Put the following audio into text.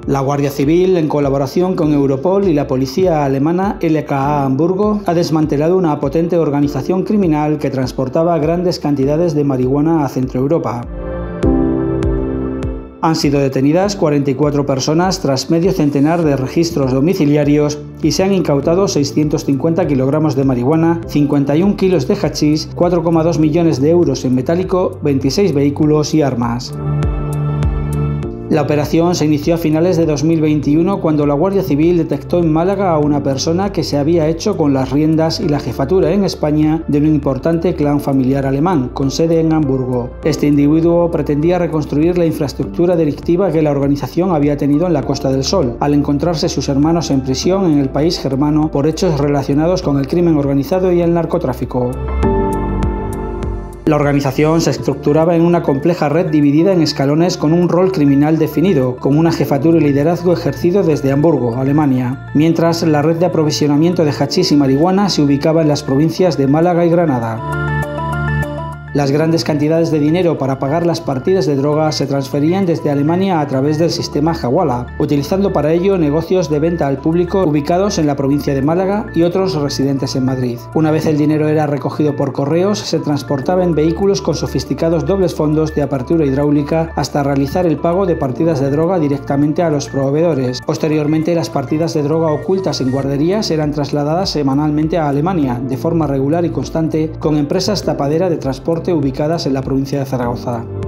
La Guardia Civil, en colaboración con Europol y la policía alemana LKA Hamburgo, ha desmantelado una potente organización criminal que transportaba grandes cantidades de marihuana a Centroeuropa. Han sido detenidas 44 personas tras medio centenar de registros domiciliarios y se han incautado 650 kilogramos de marihuana, 51 kilos de hachís, 4,2 millones de euros en metálico, 26 vehículos y armas. La operación se inició a finales de 2021 cuando la Guardia Civil detectó en Málaga a una persona que se había hecho con las riendas y la jefatura en España de un importante clan familiar alemán, con sede en Hamburgo. Este individuo pretendía reconstruir la infraestructura delictiva que la organización había tenido en la Costa del Sol, al encontrarse sus hermanos en prisión en el país germano por hechos relacionados con el crimen organizado y el narcotráfico. La organización se estructuraba en una compleja red dividida en escalones con un rol criminal definido, con una jefatura y liderazgo ejercido desde Hamburgo, Alemania, mientras la red de aprovisionamiento de hachís y marihuana se ubicaba en las provincias de Málaga y Granada. Las grandes cantidades de dinero para pagar las partidas de droga se transferían desde Alemania a través del sistema Hawala, utilizando para ello negocios de venta al público ubicados en la provincia de Málaga y otros residentes en Madrid. Una vez el dinero era recogido por correos, se transportaba en vehículos con sofisticados dobles fondos de apertura hidráulica hasta realizar el pago de partidas de droga directamente a los proveedores. Posteriormente, las partidas de droga ocultas en guarderías eran trasladadas semanalmente a Alemania, de forma regular y constante, con empresas tapadera de transporte ubicadas en la provincia de Zaragoza.